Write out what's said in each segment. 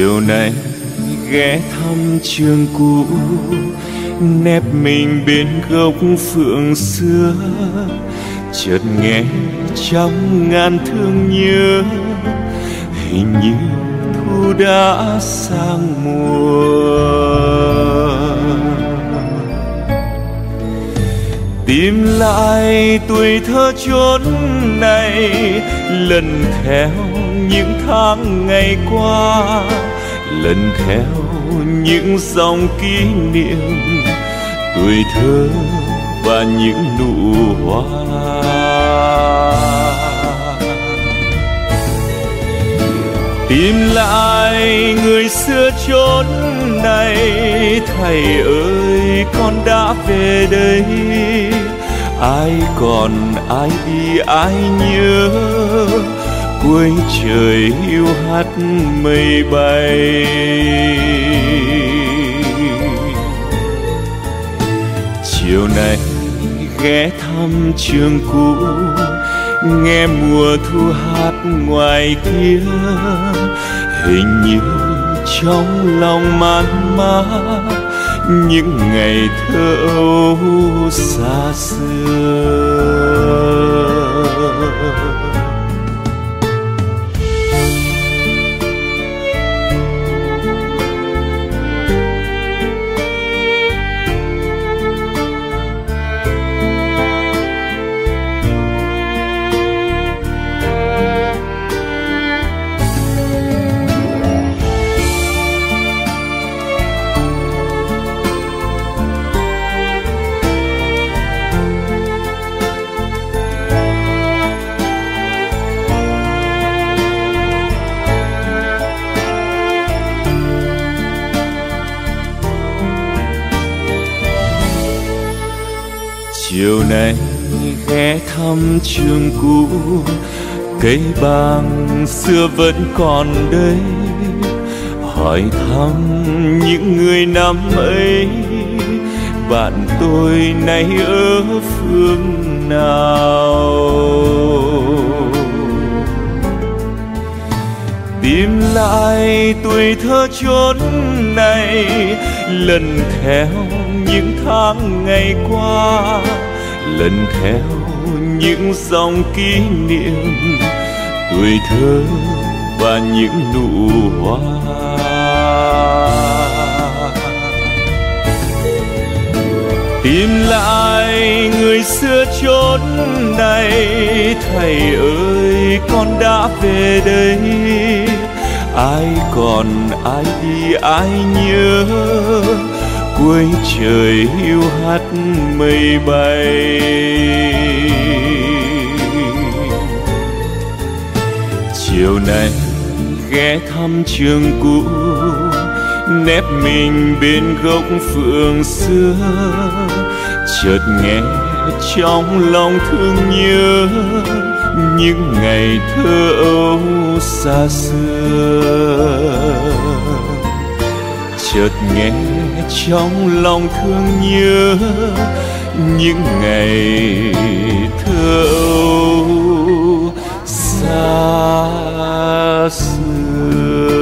Chiều nay ghé thăm trường cũ, nép mình bên gốc phượng xưa, chợt nghe trong ngàn thương nhớ, hình như thu đã sang mùa. Tìm lại tuổi thơ chốn này, lần theo những tháng ngày qua, lần theo những dòng kỷ niệm tuổi thơ và những nụ hoa. Tìm lại người xưa chốn này, thầy ơi con đã về đây. Ai còn ai đi ai nhớ, cuối trời hiu hắt mây bay. Chiều nay ghé thăm trường cũ, nghe mùa thu hát ngoài kia, hình như trong lòng man mác những ngày thơ ấu xa xưa. Chiều nay ghé thăm trường cũ, cây bàng xưa vẫn còn đây, hỏi thăm những người năm ấy, bạn tôi nay ở phương nào. Tìm lại tuổi thơ chốn này, lần theo những tháng ngày qua, lần theo những dòng kỷ niệm tuổi thơ và những nụ hoa. Tìm lại người xưa chốn này, thầy ơi con đã về đây. Ai còn ai đi ai nhớ, cuối trời hiu hắt mây bay. Chiều nay ghé thăm trường cũ, nép mình bên gốc phượng xưa, chợt nghe trong lòng thương nhớ những ngày thơ ấu xa xưa. Chợt nghe trong lòng thương nhớ những ngày thơ ấu xa xưa.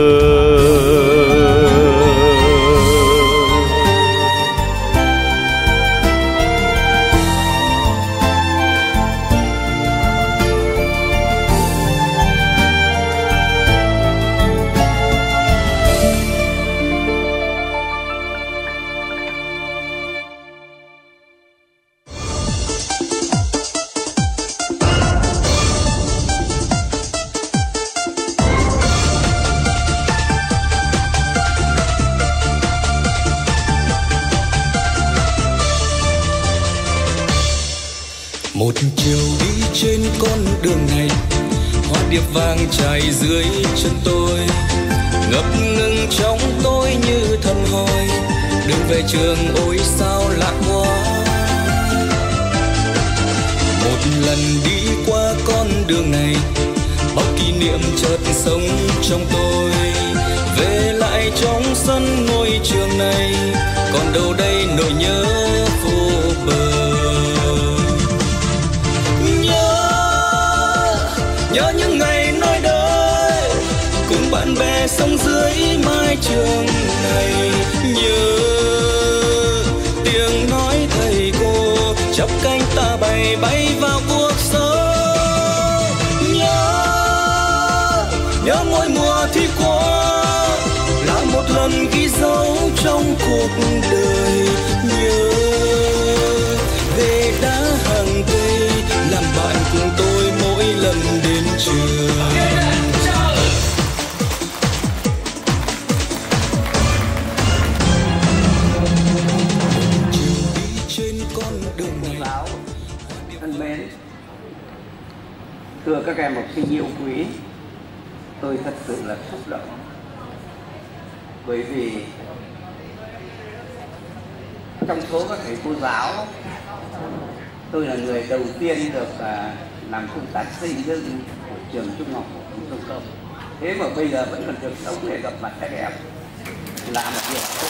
Một chiều đi trên con đường này, hoa điệp vàng trải dưới chân tôi, ngập ngừng trong tôi như thầm hỏi, đường về trường ôi sao lạ quá. Một lần đi qua con đường này, bao kỷ niệm chợt sống trong tôi, về lại trong sân ngôi trường này, còn đâu đây nỗi nhớ vô bờ. Nhớ những ngày nói đời cùng bạn bè bè sông dưới mái trường này. Nhớ tiếng nói thầy cô chắp cánh ta bay bay vào cuộc sống. Nhớ mỗi mùa thi qua là một lần ghi dấu trong cuộc đời. Nhớ về đá hàng cây làm bạn cùng tôi mỗi lần đến trường. Thân mến, thưa các em học sinh yêu quý, tôi thật sự là xúc động bởi vì trong số các thầy cô giáo, tôi là người đầu tiên được làm công tác xây dựng của trường trung học phổ thông Sông Công. Thế mà bây giờ vẫn còn được sống để gặp mặt các em là một điều hạnh phúc,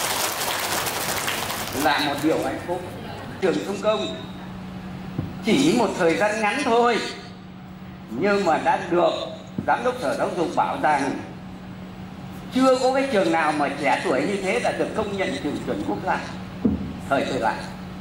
là một điều hạnh phúc. Trường Sông Công chỉ một thời gian ngắn thôi nhưng mà đã được giám đốc sở giáo dục bảo rằng chưa có cái trường nào mà trẻ tuổi như thế đã được công nhận trường chuẩn quốc gia thời tôi lại.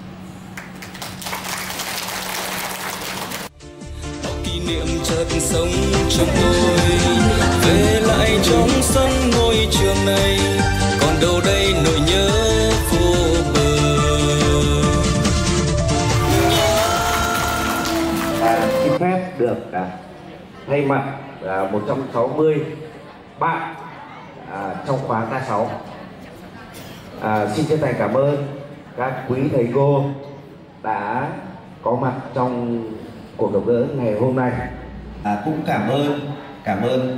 Kỷ niệm chợt sống trong tôi về lại trong sân ngôi trường này, còn đâu đây nỗi nhớ vô bờ. Xin phép được thay mặt 160 bạn trong khóa K6 xin chân thành cảm ơn các quý thầy cô đã có mặt trong cuộc gặp gỡ ngày hôm nay. Cũng cảm ơn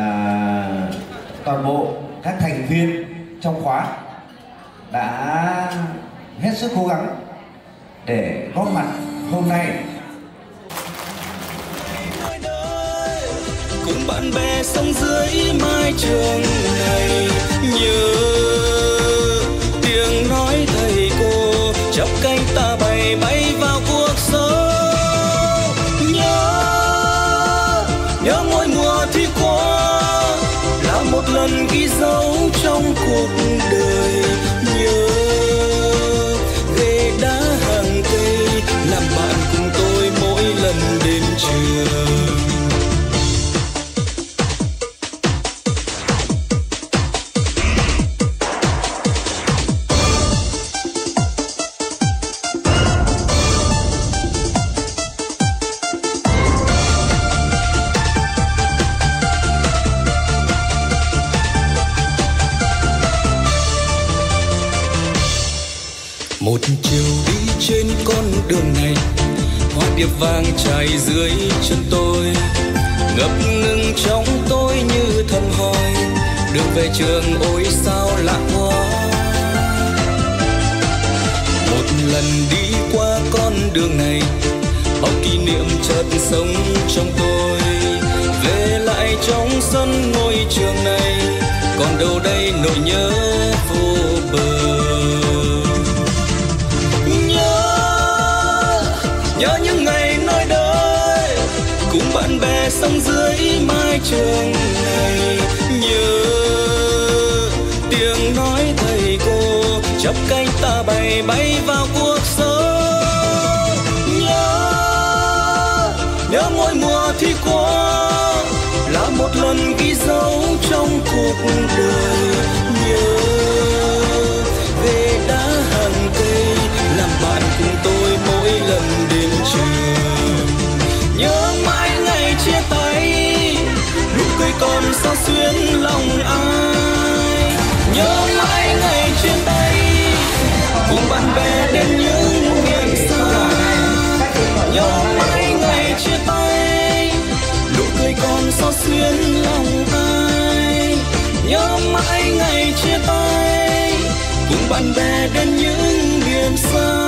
toàn bộ các thành viên trong khóa đã hết sức cố gắng để góp mặt hôm nay. Cùng bạn bè sông dưới mái trường này, nhớ tiếng nói thầy cô chắp cánh ta bay bay vào cuộc sống. Nhớ mỗi mùa thi qua là một lần ghi dấu trong cuộc đời. Nhớ ghế đá hàng cây làm bạn cùng tôi mỗi lần đến trường. Một chiều đi trên con đường này, hoa điệp vàng trải dưới chân tôi, ngập ngừng trong tôi như thầm hỏi đường về trường ôi sao lạ quá. Một lần đi qua con đường này, bao kỷ niệm chợt sống trong tôi, về lại trong sân ngôi trường này, còn đâu đây nỗi nhớ vô bờ. Nhớ những ngày nơi đây cùng bạn bè sông dưới mái trường này. Nhớ tiếng nói thầy cô chắp cánh ta bay bay vào cuộc sống. Nhớ mỗi mùa thi qua là một lần ghi dấu trong cuộc đời. Nhớ về đá hàng cây làm bạn cùng tôi mỗi lần đến trường. Nhớ mãi ngày chia tay, nụ cười còn sao xuyến lòng ai. Nhớ mãi ngày chia tay, cùng bạn bè đến những miền xa. Nhớ mãi ngày chia tay, nụ cười còn sao xuyến lòng ai. Nhớ mãi ngày chia tay, cùng bạn bè đến những miền xa.